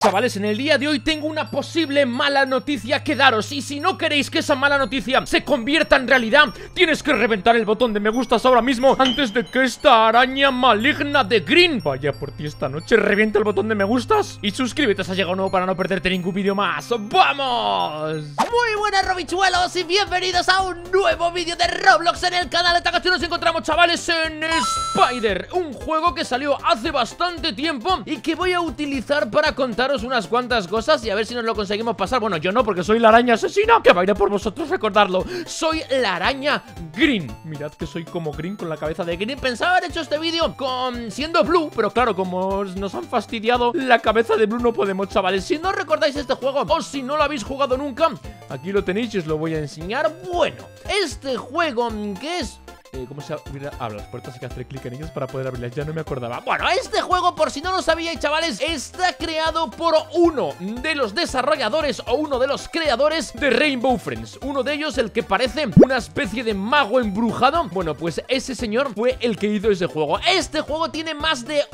Chavales, en el día de hoy tengo una posible mala noticia que daros. Y si no queréis que esa mala noticia se convierta en realidad, tienes que reventar el botón de me gustas ahora mismo, antes de que esta araña maligna de Green vaya por ti esta noche. Revienta el botón de me gustas y suscríbete si has llegado nuevo para no perderte ningún vídeo más. ¡Vamos! Muy buenas robichuelos y bienvenidos a un nuevo vídeo de Roblox en el canal. Esta ocasión nos encontramos, chavales, en Spider, un juego que salió hace bastante tiempo y que voy a utilizar para contaros unas cuantas cosas y a ver si nos lo conseguimos pasar. Bueno, yo no, porque soy la araña asesina que va a ir por vosotros, recordarlo. Soy la araña Green. Mirad que soy como Green, con la cabeza de Green. Pensaba haber hecho este vídeo siendo Blue, pero claro, como nos han fastidiado la cabeza de Blue, no podemos, chavales. Si no recordáis este juego o si no lo habéis jugado nunca, aquí lo tenéis y os lo voy a enseñar. Bueno, este juego que es... ¿cómo se abre? Las puertas, hay que hacer clic en ellas para poder abrirlas, ya no me acordaba. Bueno, este juego, por si no lo sabíais, chavales, está creado por uno de los desarrolladores o uno de los creadores de Rainbow Friends. Uno de ellos, el que parece una especie de mago embrujado. Bueno, pues ese señor fue el que hizo ese juego. Este juego tiene más de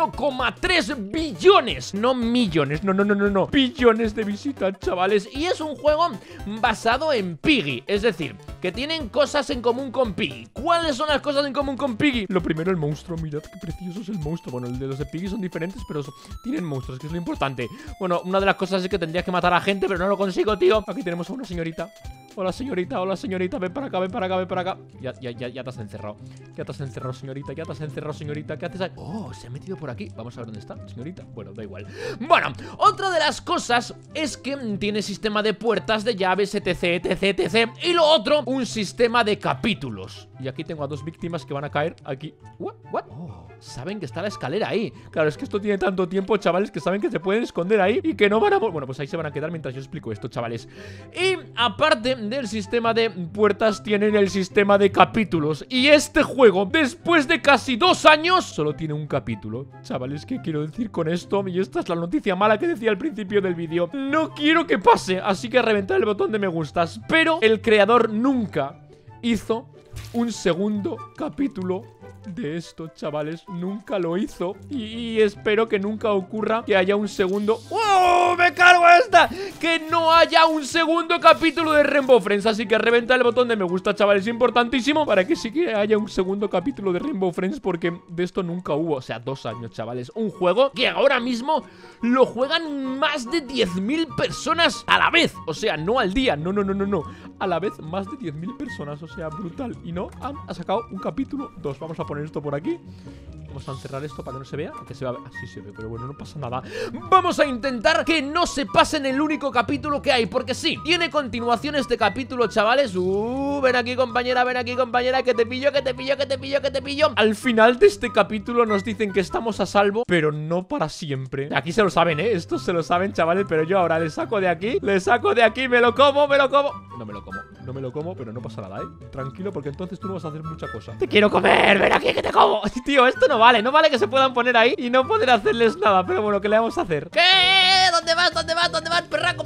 1,3 billones, no millones, no, billones de visitas, chavales. Y es un juego basado en Piggy, es decir, que tienen cosas en común con Piggy. ¿Cuáles son las cosas en común con Piggy? Lo primero, el monstruo. Mirad qué precioso es el monstruo. Bueno, el de los de Piggy son diferentes, pero tienen monstruos, que es lo importante. Bueno, una de las cosas es que tendrías que matar a gente, pero no lo consigo, tío. Aquí tenemos a una señorita. Hola, señorita, ven para acá, ven para acá. Ya te has encerrado. Ya te has encerrado, señorita, ¿qué haces ahí? Oh, se ha metido por aquí. Vamos a ver dónde está, señorita. Bueno, da igual. Bueno, otra de las cosas es que tiene sistema de puertas, de llaves, etc. Y lo otro, un sistema de capítulos. Y aquí tengo a dos víctimas que van a caer aquí. ¿What? Oh, saben que está la escalera ahí. Claro, es que esto tiene tanto tiempo, chavales, que saben que se pueden esconder ahí y que no van a... Bueno, pues ahí se van a quedar mientras yo explico esto, chavales. Y aparte del sistema de puertas, tienen el sistema de capítulos. Y este juego, después de casi 2 años, solo tiene un capítulo. Chavales, ¿qué quiero decir con esto? Y esta es la noticia mala que decía al principio del vídeo. No quiero que pase, así que reventar el botón de me gustas. Pero el creador nunca hizo un segundo capítulo de esto, chavales. Nunca lo hizo y espero que nunca ocurra que haya un segundo... ¡Oh! ¡Me cargo esta! Que no haya un segundo capítulo de Rainbow Friends. Así que reventa el botón de me gusta, chavales. Es importantísimo para que sí que haya un segundo capítulo de Rainbow Friends, porque de esto nunca hubo. O sea, 2 años, chavales. Un juego que ahora mismo lo juegan más de 10.000 personas a la vez. O sea, no al día, no. A la vez, más de 10.000 personas. O sea, brutal. Y no ha sacado un capítulo 2. Vamos a poner esto por aquí. Vamos a encerrar esto para que no se vea. Que se vea, así se ve, pero bueno, no pasa nada. Vamos a intentar que no se pase en el único capítulo que hay, porque sí, tiene continuación este capítulo, chavales. Ven aquí, compañera, que te pillo. Al final de este capítulo nos dicen que estamos a salvo, pero no para siempre. Aquí se lo saben, estos se lo saben, chavales. Pero yo ahora le saco de aquí, me lo como. No me lo como, pero no pasa nada, tranquilo, porque entonces tú no vas a hacer mucha cosa. Te quiero comer, ven aquí que te como. Tío, esto no vale que se puedan poner ahí y no poder hacerles nada. Pero bueno, ¿qué le vamos a hacer? ¿Qué? ¿Dónde vas? Perraco.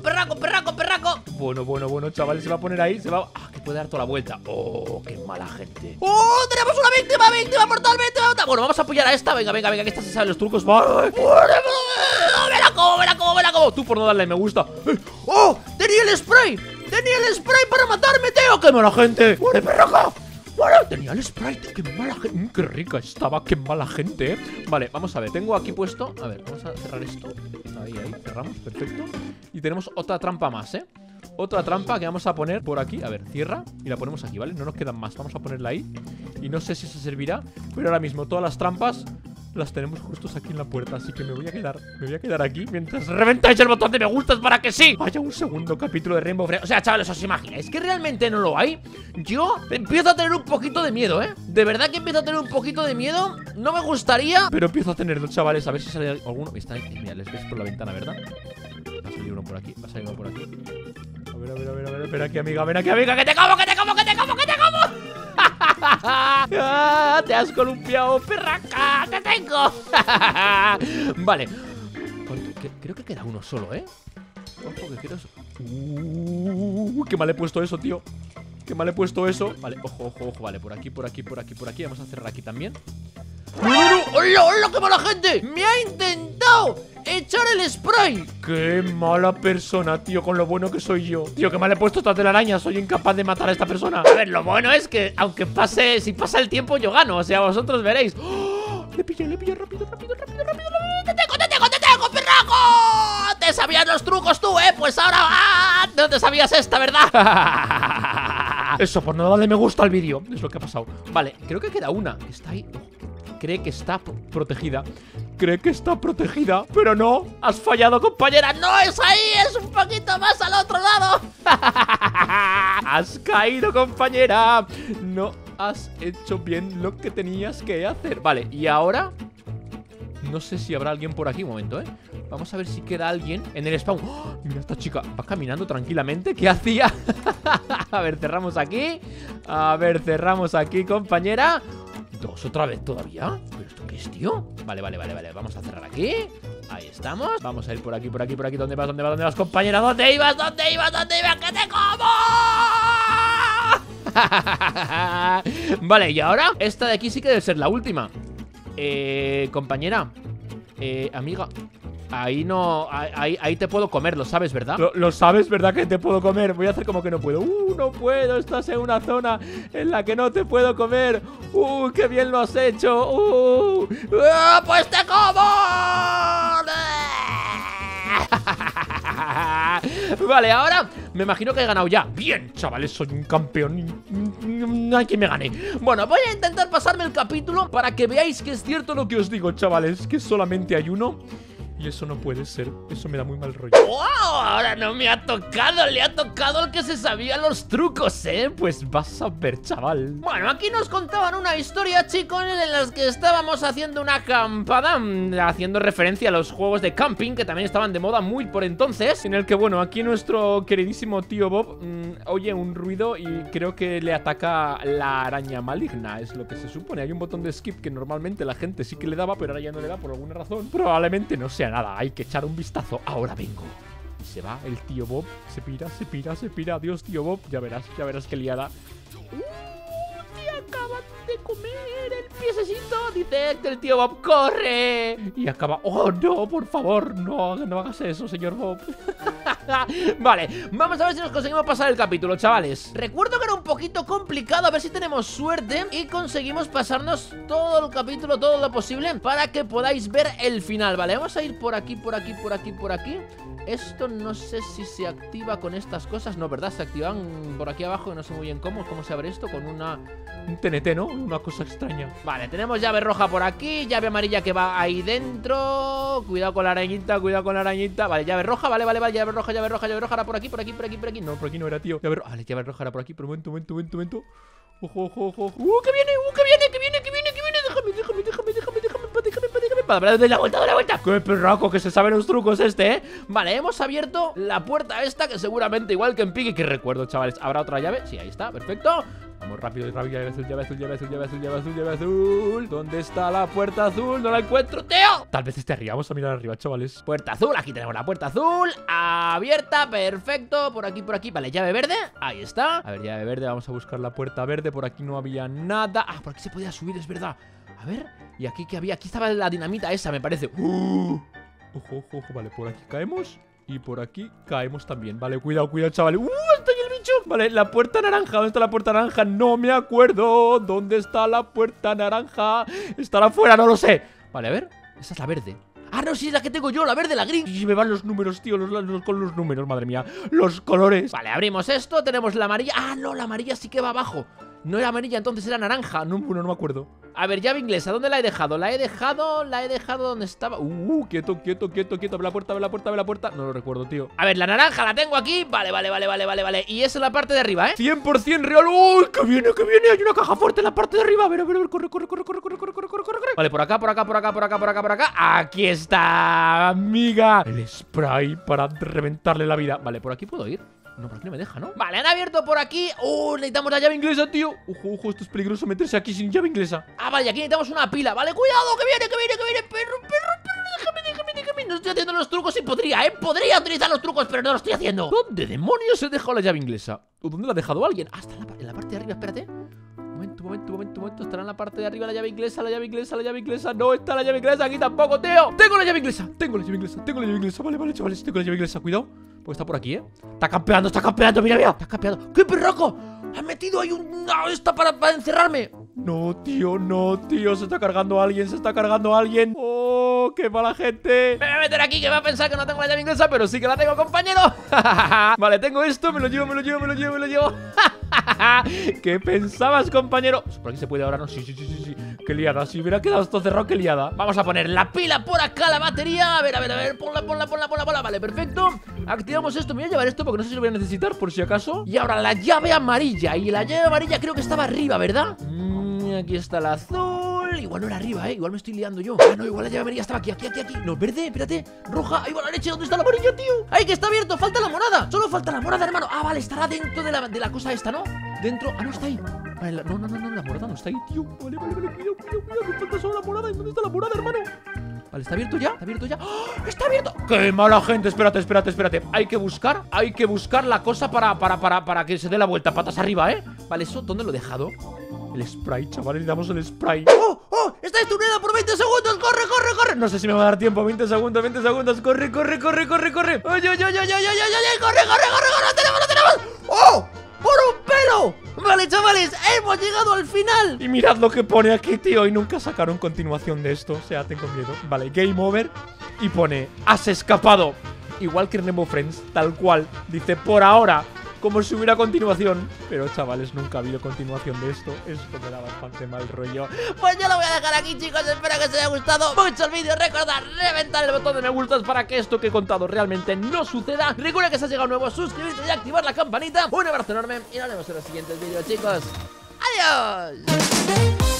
Bueno, chavales, se va a poner ahí, se va... Ah, que puede dar toda la vuelta. Oh, qué mala gente. ¡Oh! ¡Tenemos una víctima mortalmente! Bueno, vamos a apoyar a esta, venga, que esta se sabe los trucos. ¡Vale! ¡Me la como! Tú por no darle me gusta. ¡Oh! ¡Tenía el spray para matarme, tío! ¡Qué mala gente! ¡Muere, perraco! Bueno, tenía el sprite, qué mala gente. Qué rica estaba, qué mala gente, Vale, vamos a ver, tengo aquí puesto. A ver, vamos a cerrar esto. Ahí, cerramos, perfecto. Y tenemos otra trampa más, Otra trampa que vamos a poner por aquí. A ver, cierra y la ponemos aquí, ¿vale? No nos quedan más, vamos a ponerla ahí. Y no sé si eso servirá, pero ahora mismo todas las trampas las tenemos justos aquí en la puerta. Así que me voy a quedar aquí mientras reventáis el botón de me gustas para que sí haya un segundo capítulo de Rainbow Friends. O sea, chavales, ¿os imagináis que realmente no lo hay? Yo empiezo a tener un poquito de miedo, De verdad que empiezo a tener un poquito de miedo. No me gustaría, pero empiezo a tenerlo, chavales. A ver si sale alguno. Mira, les ves por la ventana, ¿verdad? Va a salir uno por aquí, A ver, espera aquí, amiga, ven aquí, amiga. ¡Que te como! Te has columpiado, perraca. ¡Te tengo! Vale. Creo que queda uno solo, Ojo, que quiero... qué mal he puesto eso, tío. Vale, ojo. Vale, por aquí. Vamos a cerrar aquí también. ¡Hola, qué mala gente! ¡Me ha intentado echar el spray. Qué mala persona, tío, con lo bueno que soy yo. Tío, que mal he puesto esta telaraña. Soy incapaz de matar a esta persona. A ver, lo bueno es que aunque pase, si pasa el tiempo yo gano. O sea, vosotros veréis. ¡Oh! Le pillé rápido. ¡Te tengo, perraco! Te sabías los trucos tú, pues ahora no te sabías esta, ¿verdad? Eso, por no darle me gusta al vídeo. Es lo que ha pasado. Vale, creo que queda una. Está ahí. Cree que está protegida. Cree que está protegida. Pero no, has fallado, compañera. No es ahí, es un poquito más al otro lado. Has caído, compañera. No has hecho bien lo que tenías que hacer. Vale, y ahora no sé si habrá alguien por aquí. Un momento, vamos a ver si queda alguien en el spawn. ¡Oh! Mira, esta chica va caminando tranquilamente. ¿Qué hacía? A ver, cerramos aquí. A ver, cerramos aquí, compañera. Dos otra vez todavía. ¿Pero esto qué es, tío? Vale. Vamos a cerrar aquí. Ahí estamos. Vamos a ir por aquí. ¿Dónde vas, compañera? ¿Dónde ibas? ¡Que te como! Vale, y ahora esta de aquí sí que debe ser la última. Compañera, amiga, ahí no, ahí te puedo comer, lo sabes, ¿verdad? Lo sabes, ¿verdad que te puedo comer? Voy a hacer como que no puedo. No puedo, estás en una zona en la que no te puedo comer. Qué bien lo has hecho. Pues te como. Vale, ahora me imagino que he ganado ya. Bien, chavales, soy un campeón. No hay quien me gane. Bueno, voy a intentar pasarme el capítulo para que veáis que es cierto lo que os digo, chavales, que solamente hay uno. Y eso no puede ser, eso me da muy mal rollo. ¡Wow! Ahora no me ha tocado, le ha tocado el que se sabía los trucos, Pues vas a ver, chaval. Bueno, aquí nos contaban una historia, chicos, en las que estábamos haciendo una acampada, haciendo referencia a los juegos de camping, que también estaban de moda muy por entonces. En el que, bueno, aquí nuestro queridísimo tío Bob oye un ruido y creo que le ataca la araña maligna, es lo que se supone. Hay un botón de skip que normalmente la gente sí que le daba, pero ahora ya no le da por alguna razón. Probablemente no sea nada, hay que echar un vistazo. Ahora vengo. Y se va el tío Bob. Se pira. Adiós, tío Bob. Ya verás qué liada. Te acaban de comer el piececito. Dice que el tío Bob corre. Y acaba. Oh, no, por favor. No hagas eso, señor Bob. Vale, vamos a ver si nos conseguimos pasar el capítulo, chavales. Recuerdo que era un poquito complicado. A ver si tenemos suerte y conseguimos pasarnos todo el capítulo, todo lo posible, para que podáis ver el final. Vale, vamos a ir por aquí. Esto no sé si se activa con estas cosas. No, ¿verdad? Se activan por aquí abajo. No sé muy bien cómo se abre esto. Con un TNT, ¿no? Una cosa extraña. Vale, tenemos llave roja por aquí, llave amarilla que va ahí dentro. Cuidado con la arañita, Vale, llave roja, vale, llave roja. Ahora por aquí. No, por aquí no era, tío. Vale, llave roja era por aquí, pero momento. Ojo. Que viene. Déjame. De la vuelta. Qué perraco que se sabe los trucos Vale, hemos abierto la puerta esta, que seguramente igual que en Piggy, que recuerdo, chavales, ¿habrá otra llave? Sí, ahí está, perfecto. Vamos rápido, llave azul. ¿Dónde está la puerta azul? No la encuentro, tío. Tal vez esté arriba, vamos a mirar arriba, chavales. Puerta azul, aquí tenemos la puerta azul abierta, perfecto, por aquí. Vale, llave verde, ahí está. A ver, llave verde, vamos a buscar la puerta verde. Por aquí no había nada. Por aquí se podía subir, es verdad. A ver, ¿y aquí qué había? Aquí estaba la dinamita esa, me parece. Ojo, vale, por aquí caemos. Y por aquí caemos también. Vale, cuidado, chavales. ¡Está ahí el bicho! Vale, la puerta naranja. ¿Dónde está la puerta naranja? No me acuerdo. ¿Dónde está la puerta naranja? ¿Estará afuera? No lo sé. Vale, a ver. Esa es la verde. No, sí, es la que tengo yo, la verde, la gris. Y me van los números, tío, con los números, madre mía. Los colores. Vale, abrimos esto, tenemos la amarilla. No, la amarilla sí que va abajo. No era amarilla, entonces era naranja. No me acuerdo. A ver, llave inglesa, ¿dónde la he dejado? La he dejado donde estaba. Quieto. Abre la puerta. No lo recuerdo, tío. A ver, la naranja la tengo aquí. Vale. Y eso en la parte de arriba, 100% real. ¡Uy! ¡Que viene! Hay una caja fuerte en la parte de arriba. A ver, corre. Vale, por acá. Aquí está, amiga. El spray para reventarle la vida. Vale, por aquí puedo ir. No, por aquí no me deja, ¿no? Vale, han abierto por aquí. Necesitamos la llave inglesa, tío. Ojo, esto es peligroso meterse aquí sin llave inglesa. Vale, y aquí necesitamos una pila. Vale, cuidado, que viene. Perro. Déjame. No estoy haciendo los trucos y podría Podría utilizar los trucos, pero no lo estoy haciendo. ¿Dónde demonios he dejado la llave inglesa? ¿O dónde la ha dejado alguien? Está en la parte de arriba, espérate. Momento. Estará en la parte de arriba la llave inglesa, la llave inglesa. No está la llave inglesa aquí tampoco, tío. Tengo la llave inglesa. Vale, chavales, tengo la llave inglesa. Cuidado, porque está por aquí, Está campeando, mira. Está campeando. ¡Qué perraco! ¡Han metido ahí una esta para encerrarme! No, tío, se está cargando a alguien. ¡Oh, qué mala gente! Me voy a meter aquí que va a pensar que no tengo la llave inglesa, pero sí que la tengo, compañero. Vale, tengo esto, me lo llevo. ¿Qué pensabas, compañero? Por aquí se puede ahora, ¿no? Sí. Qué liada, si hubiera quedado esto cerrado, qué liada. Vamos a poner la pila por acá, la batería. A ver, ponla. Vale, perfecto. Activamos esto, me voy a llevar esto porque no sé si lo voy a necesitar por si acaso. Y ahora la llave amarilla. Y la llave amarilla creo que estaba arriba, ¿verdad? Aquí está la azul. Igual no era arriba, igual me estoy liando yo. Ah, no, igual la llave amarilla estaba aquí. No, verde, espérate. Roja, ahí va la leche. ¿Dónde está la amarilla, tío? ¡Ay, que está abierto! Falta la morada. Solo falta la morada, hermano. Ah, vale, estará dentro de la cosa esta, ¿no? Dentro, no está ahí. Vale, no, la morada no está ahí, tío. Vale, cuidado. Me falta solo la morada. ¿Y dónde está la morada, hermano? Vale, ¿está abierto ya? ¡Oh! ¡Está abierto! ¡Qué mala gente! Espérate. Hay que buscar la cosa para que se dé la vuelta. Patas arriba, Vale, ¿eso dónde lo he dejado? El spray, chavales, le damos el spray. ¡Oh! ¡Está destruida por 20 segundos! ¡Corre! No sé si me va a dar tiempo. 20 segundos. ¡Corre! ¡Oye! ¡Corre! ¡Lo tenemos! ¡Oh! ¡Por un pelo! Vale, chavales, hemos llegado al final. Y mirad lo que pone aquí, tío. Y nunca sacaron continuación de esto. O sea, tengo miedo. Vale, game over. Y pone, has escapado. Igual que Rainbow Friends, tal cual. Dice, por ahora, como si hubiera continuación. Pero, chavales, nunca ha habido continuación de esto. Esto me da bastante mal rollo. Pues yo lo voy a dejar aquí, chicos. Espero que os haya gustado mucho el vídeo. Recordad reventar el botón de me gustas para que esto que he contado realmente no suceda. Recuerda que si has llegado nuevo, suscribirte y activar la campanita. Un abrazo enorme y nos vemos en los siguientes vídeos, chicos. ¡Adiós!